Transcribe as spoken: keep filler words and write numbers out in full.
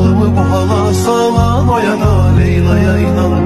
mı bu hala, sağlan o yana, Leyla'ya inan